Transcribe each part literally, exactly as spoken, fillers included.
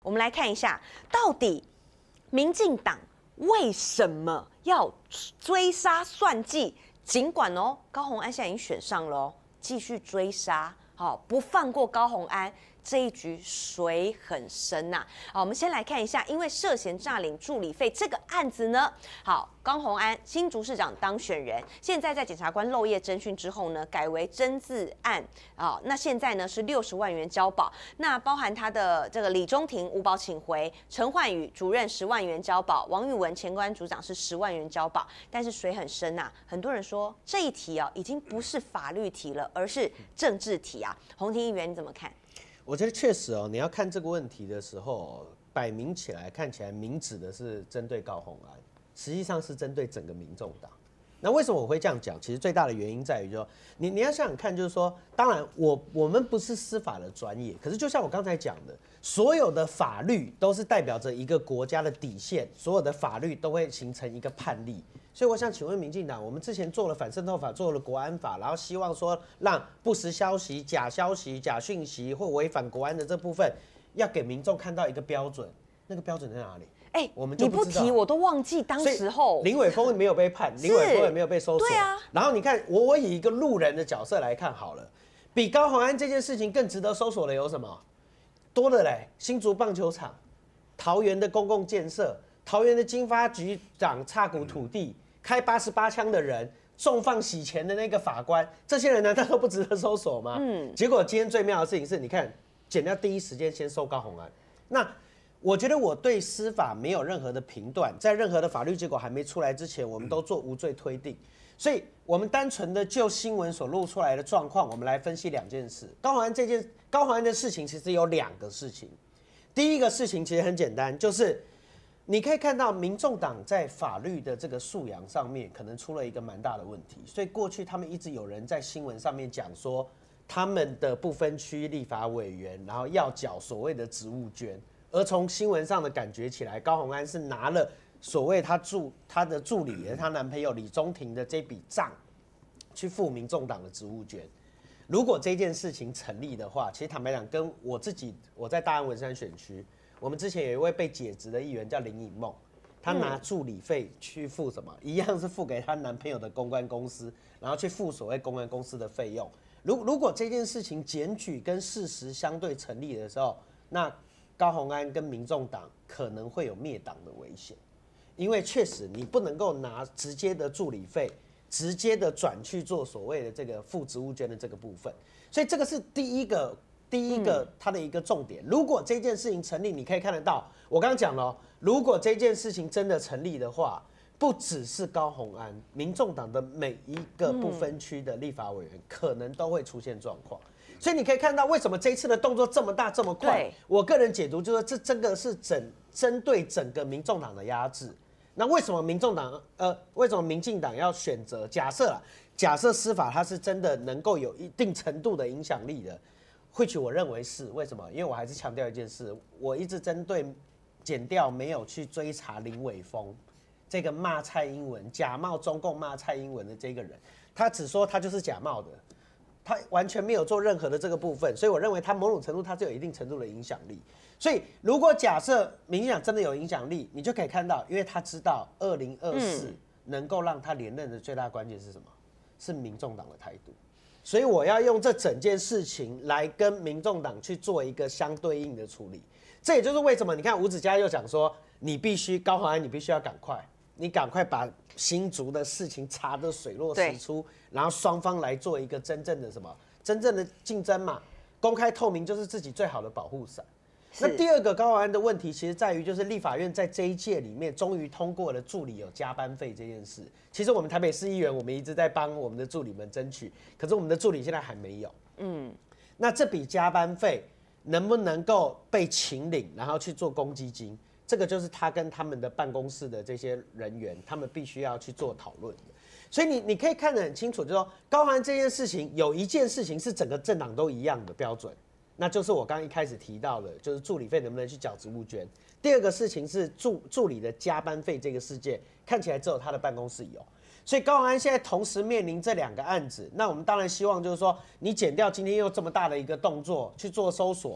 我们来看一下，到底民进党为什么要追杀算计？尽管哦，高虹安现在已经选上了哦，继续追杀，好，不放过高虹安。这一局水很深呐、啊。好，我们先来看一下，因为涉嫌诈领助理费这个案子呢，好，高虹安新竹市长当选人，现在在检察官漏夜侦讯之后呢，改为侦自案啊。那现在呢是六十万元交保，那包含他的这个李中庭无保请回，陈焕宇主任十万元交保，王玉文前公安组长是十万元交保，但是水很深呐、啊。很多人说这一题啊，已经不是法律题了，而是政治题啊。洪庭议员你怎么看？ 我觉得确实哦，你要看这个问题的时候，摆明起来看起来明指的是针对高虹安，实际上是针对整个民众党。那为什么我会这样讲？其实最大的原因在于说，你你要想想看，就是说，当然我我们不是司法的专业，可是就像我刚才讲的，所有的法律都是代表着一个国家的底线，所有的法律都会形成一个判例。所以我想请问民进党，我们之前做了反渗透法，做了国安法，然后希望说让不实消息、假消息、假讯息或违反国安的这部分，要给民众看到一个标准，那个标准在哪里？哎、欸，我们就 不, 你不提我都忘记当时候林伟峰没有被判，林伟峰也没有被搜索。 对啊。 然后你看，我我以一个路人的角色来看好了，比高虹安这件事情更值得搜索的有什么？多的嘞，新竹棒球场、桃园的公共建设、桃园的经发局长插股土地、开八十八枪的人、重放洗钱的那个法官，这些人难道都不值得搜索吗？嗯。结果今天最妙的事情是，你看，检调第一时间先搜高虹安，那。我觉得我对司法没有任何的评断，在任何的法律结果还没出来之前，我们都做无罪推定。所以，我们单纯的就新闻所露出来的状况，我们来分析两件事。高虹安这件高虹安的事情，其实有两个事情。第一个事情其实很简单，就是你可以看到民众党在法律的这个素养上面，可能出了一个蛮大的问题。所以过去他们一直有人在新闻上面讲说，他们的不分区立法委员，然后要缴所谓的职务捐。而从新闻上的感觉起来，高虹安是拿了所谓他助他的助理，也是她男朋友李中庭的这笔账，去付民众党的职务捐。如果这件事情成立的话，其实坦白讲，跟我自己我在大安文山选区，我们之前有一位被解职的议员叫林颖梦，她拿助理费去付什么，一样是付给她男朋友的公关公司，然后去付所谓公关公司的费用。如如果这件事情检举跟事实相对成立的时候，那高虹安跟民众党可能会有灭党的危险，因为确实你不能够拿直接的助理费，直接的转去做所谓的这个付职务捐的这个部分，所以这个是第一个第一个它的一个重点。如果这件事情成立，你可以看得到，我刚刚讲了，如果这件事情真的成立的话，不只是高虹安，民众党的每一个不分区的立法委员可能都会出现状况。所以你可以看到，为什么这一次的动作这么大、这么快？我个人解读就是，这这个是整针对整个民众党的压制。那为什么民众党呃，为什么民进党要选择？假设啦，假设司法它是真的能够有一定程度的影响力的，或许我认为是。为什么？因为我还是强调一件事，我一直针对检调没有去追查林伟峰这个骂蔡英文、假冒中共骂蔡英文的这个人，他只说他就是假冒的。他完全没有做任何的这个部分，所以我认为他某种程度他是有一定程度的影响力。所以如果假设民进党真的有影响力，你就可以看到，因为他知道二零二四能够让他连任的最大关键是什么？是民众党的态度。所以我要用这整件事情来跟民众党去做一个相对应的处理。这也就是为什么你看吴子嘉又讲说，你必须高虹安，你必须要赶快。你赶快把新竹的事情查得水落石出，然后双方来做一个真正的什么真正的竞争嘛，公开透明就是自己最好的保护伞。那第二个高虹安的问题，其实在于就是立法院在这一届里面终于通过了助理有加班费这件事。其实我们台北市议员，我们一直在帮我们的助理们争取，可是我们的助理现在还没有。嗯，那这笔加班费能不能够被请领，然后去做公积金？这个就是他跟他们的办公室的这些人员，他们必须要去做讨论的。所以你你可以看得很清楚，就是说高虹安这件事情有一件事情是整个政党都一样的标准，那就是我刚刚一开始提到的，就是助理费能不能去缴职务捐。第二个事情是助助理的加班费这个事件，看起来只有他的办公室有。所以高虹安现在同时面临这两个案子，那我们当然希望就是说，你检调今天又这么大的一个动作去做搜索。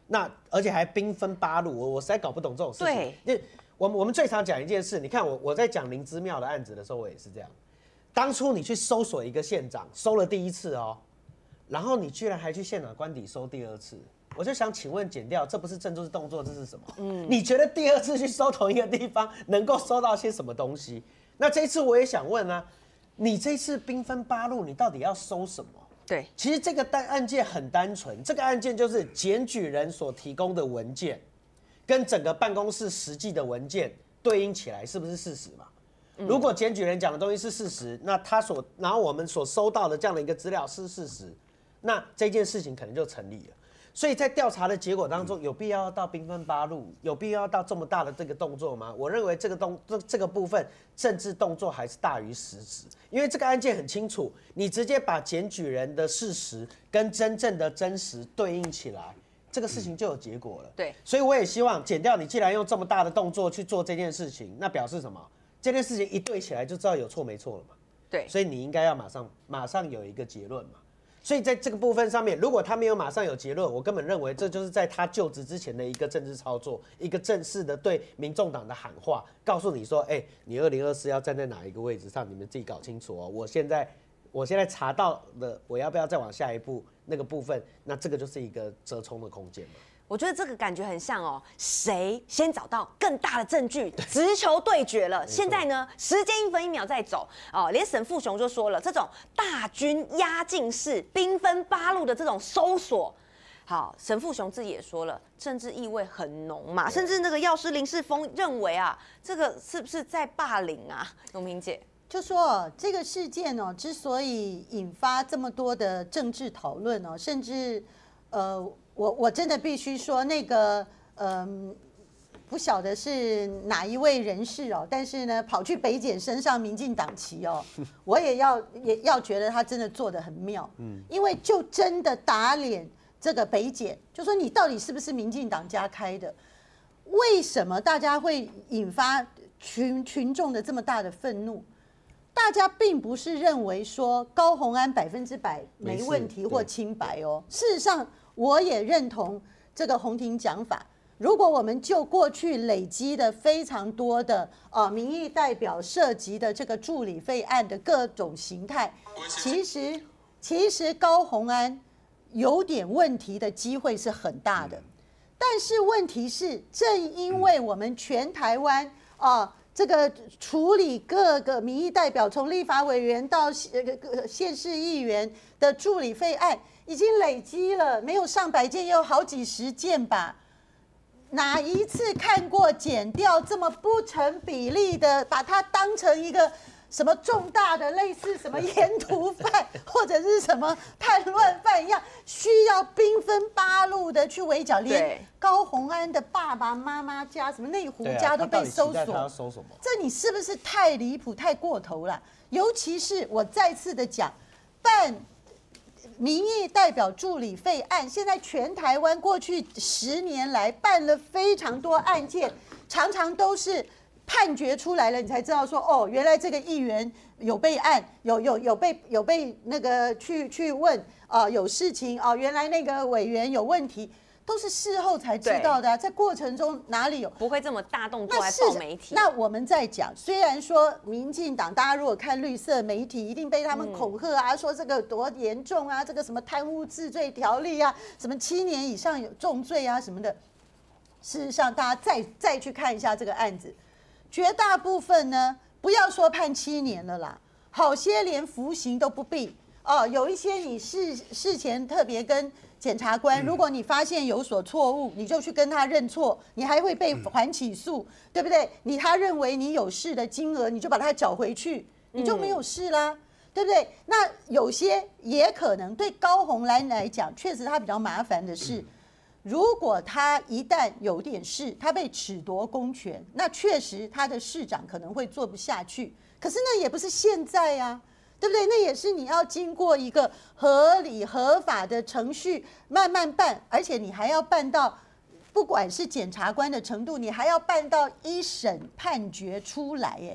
那而且还兵分八路，我我实在搞不懂这种事情。 对， 因为我们我们最常讲一件事，你看我我在讲林之妙的案子的时候，我也是这样。当初你去搜索一个县长，搜了第一次哦，然后你居然还去现场官邸搜第二次，我就想请问检调，这不是政治动作，这是什么？嗯，你觉得第二次去搜同一个地方能够搜到些什么东西？那这一次我也想问啊，你这次兵分八路，你到底要搜什么？ 对， 其实这个单案件很单纯，这个案件就是检举人所提供的文件，跟整个办公室实际的文件对应起来，是不是事实嘛？如果检举人讲的东西是事实，那他所然后我们所收到的这样的一个资料是事实，那这件事情可能就成立了。所以在调查的结果当中，有必要到兵分八路，有必要到这么大的这个动作吗？我认为这个动这这个部分政治动作还是大于实质，因为这个案件很清楚，你直接把检举人的事实跟真正的真实对应起来，这个事情就有结果了。 对， 所以我也希望检调，你既然用这么大的动作去做这件事情，那表示什么？这件事情一对起来就知道有错没错了嘛。 对， 所以你应该要马上马上有一个结论嘛。所以在这个部分上面，如果他没有马上有结论，我根本认为这就是在他就职之前的一个政治操作，一个正式的对民众党的喊话，告诉你说，哎、欸，你二零二四要站在哪一个位置上，你们自己搞清楚哦。我现在我现在查到的，我要不要再往下一步那个部分？那这个就是一个折冲的空间嘛。 我觉得这个感觉很像哦，谁先找到更大的证据，直球对决了。现在呢，时间一分一秒在走哦，连沈富雄就说了，这种大军压境式、兵分八路的这种搜索，好，沈富雄自己也说了，政治意味很浓嘛，甚至那个药师林世峰认为啊，这个是不是在霸凌啊？永明姐。 就说这个事件哦，之所以引发这么多的政治讨论哦，甚至呃。我我真的必须说，那个嗯，不晓得是哪一位人士哦，但是呢，跑去北检身上民进党旗哦，我也要也要觉得他真的做得很妙，嗯，因为就真的打脸这个北检，就说你到底是不是民进党家开的？为什么大家会引发群群众的这么大的愤怒？大家并不是认为说高虹安百分之百没问题或清白哦，事实上。我也认同这个洪庭讲法。如果我们就过去累积的非常多的呃民意代表涉及的这个助理费案的各种形态，其实其实高虹安有点问题的机会是很大的。但是问题是，正因为我们全台湾啊、呃、这个处理各个民意代表，从立法委员到县市议员的助理费案。已经累积了没有上百件，也有好几十件吧。哪一次看过检调这么不成比例的，把它当成一个什么重大的类似什么沿途犯或者是什么叛乱犯一样，需要兵分八路的去围剿，连高虹安的爸爸妈妈家、什么内湖家都被搜索。 他搜什么？ 这你是不是太离谱、太过头了？尤其是我再次的讲，办。民意代表助理费案，现在全台湾过去十年来办了非常多案件，常常都是判决出来了，你才知道说，哦，原来这个议员有备案，有有有被有被那个去去问啊、呃，有事情啊、呃，原来那个委员有问题。都是事后才知道的、啊，在过程中哪里有不会这么大动作来报媒体？ 那我们在讲，虽然说民进党，大家如果看绿色媒体，一定被他们恐吓啊，嗯、说这个多严重啊，这个什么贪污治罪条例啊，什么七年以上有重罪啊什么的。事实上，大家再再去看一下这个案子，绝大部分呢，不要说判七年了啦，好些连服刑都不必哦。有一些你事事前特别跟。检察官，如果你发现有所错误，你就去跟他认错，你还会被还起诉，对不对？你他认为你有事的金额，你就把它缴回去，你就没有事啦，对不对？那有些也可能对高虹安来讲，确实他比较麻烦的是，如果他一旦有点事，他被褫夺公权，那确实他的市长可能会做不下去。可是那也不是现在啊。对不对？那也是你要经过一个合理合法的程序慢慢办，而且你还要办到，不管是检察官的程度，你还要办到一审判决出来。哎，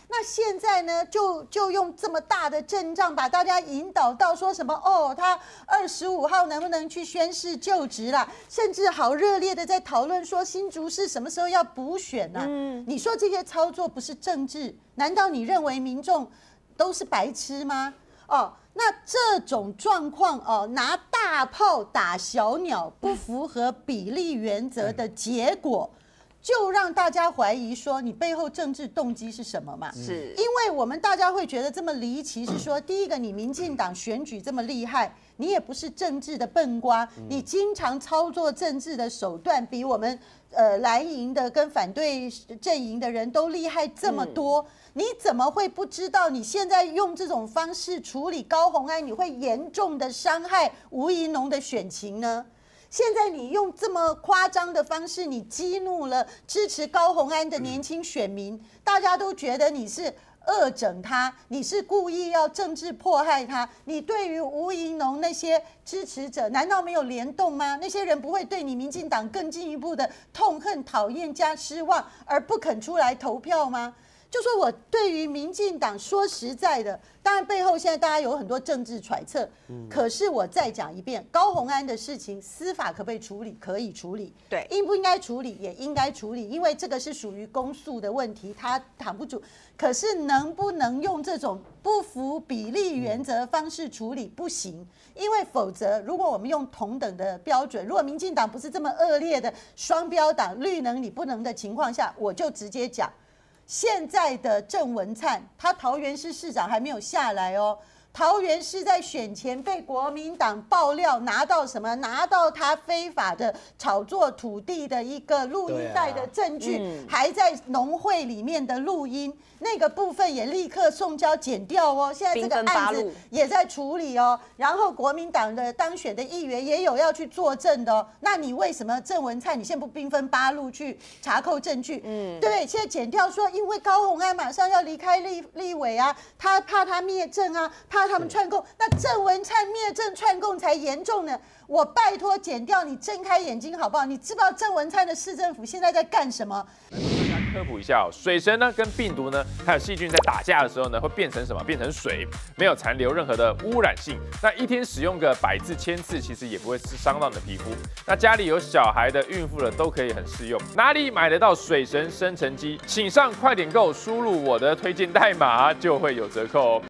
那现在呢，就就用这么大的阵仗把大家引导到说什么哦，他二十五号能不能去宣誓就职啦？甚至好热烈的在讨论说新竹市什么时候要补选呢、啊？嗯，你说这些操作不是政治？难道你认为民众都是白痴吗？哦，那这种状况哦，拿大炮打小鸟，不符合比例原则的结果。就让大家怀疑说你背后政治动机是什么嘛？ 是， 因为我们大家会觉得这么离奇，是说第一个，你民进党选举这么厉害，你也不是政治的笨瓜，你经常操作政治的手段，比我们呃蓝营的跟反对阵营的人都厉害这么多，你怎么会不知道你现在用这种方式处理高虹安，你会严重的伤害吴怡农的选情呢？现在你用这么夸张的方式，你激怒了支持高虹安的年轻选民，大家都觉得你是恶整他，你是故意要政治迫害他。你对于吴怡农那些支持者，难道没有联动吗？那些人不会对你民进党更进一步的痛恨、讨厌加失望，而不肯出来投票吗？就说我对于民进党说实在的，当然背后现在大家有很多政治揣测，嗯、可是我再讲一遍，高虹安的事情，司法可不可以处理？可以处理， 对， 应不应该处理？也应该处理，因为这个是属于公诉的问题，他躺不住。可是能不能用这种不符比例原则方式处理？不行，因为否则，如果我们用同等的标准，如果民进党不是这么恶劣的双标党，绿能你不能的情况下，我就直接讲。现在的郑文灿，他桃园市市长还没有下来哦。桃园市在选前被国民党爆料拿到什么？拿到他非法的炒作土地的一个录音带的证据，啊嗯、还在农会里面的录音，那个部分也立刻送交检调哦。现在这个案子也在处理哦。然后国民党的当选的议员也有要去作证的哦。那你为什么郑文灿你现在不兵分八路去查扣证据？嗯，对，现在检调说，因为高虹安马上要离开立立委啊，他怕他灭证啊，怕他们串供，那郑文灿灭证串供才严重呢。我拜托检调，你睁开眼睛好不好？你知不知道郑文灿的市政府现在在干什么？ 科普一下哦，水神呢跟病毒呢还有细菌在打架的时候呢，会变成什么？变成水，没有残留任何的污染性。那一天使用个百次、千次，其实也不会伤到你的皮肤。那家里有小孩的、孕妇的都可以很适用。哪里买得到水神生成机？请上快点购，输入我的推荐代码就会有折扣哦。